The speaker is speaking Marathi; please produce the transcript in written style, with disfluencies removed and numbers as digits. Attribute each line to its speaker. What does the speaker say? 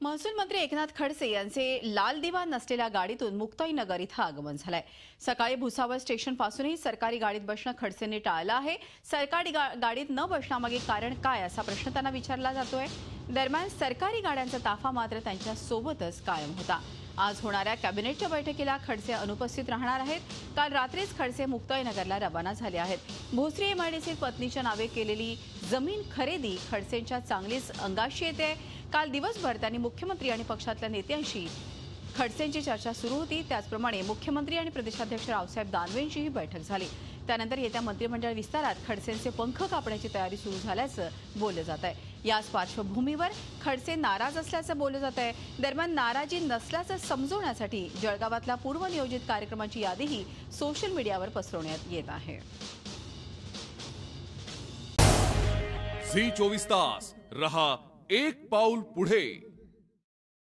Speaker 1: महसूल मंत्री एकनाथ खडसे यांचे लाल दिवा नसलेल्या गाडीतून मुक्ताईनगर इथं आगमन झालंय। सकाळी भुसावळ स्टेशन पासूनही सरकारी गाडीत बसणं खडसेंनी टाळलं आहे। सरकारी गाडीत न बसण्यामागे कारण काय असा प्रश्न त्यांना विचारला जातोय। दरम्यान सरकारी गाड्यांचा ताफा मात्र त्यांच्या सोबतच कायम होता। आज होणाऱ्या कॅबिनेटच्या बैठकीला खडसे अनुपस्थित राहणार आहेत। काल रात्रीच खडसे मुक्ताईनगरला रवाना झाले आहेत। भोसरी एमआयडीसीत पत्नीच्या नावे केलेली जमीन खरेदी खडसेंच्या चांगलीच अंगाशी येते। काल दिवसभर त्यांनी मुख्यमंत्री आणि पक्षातल्या नेत्यांशी खडसेंची चर्चा सुरू होती। त्याचप्रमाणे मुख्यमंत्री आणि प्रदेशाध्यक्ष रावसाहेब दानवेंचीही बैठक झाली। त्यानंतर येत्या मंत्रिमंडळ विस्तारात खडसेंचे पंख कापण्याची तयारी सुरू झाल्याचं बोललं जात आहे। याच पार्श्वभूमीवर खडसे नाराज असल्याचं बोललं जात आहे। दरम्यान नाराजी नसल्याचं समजवण्यासाठी जळगावातल्या पूर्वनियोजित कार्यक्रमाची यादीही सोशल मीडियावर पसरवण्यात येत आहे।
Speaker 2: झी 24 तास रहा एक पाऊल पुढे।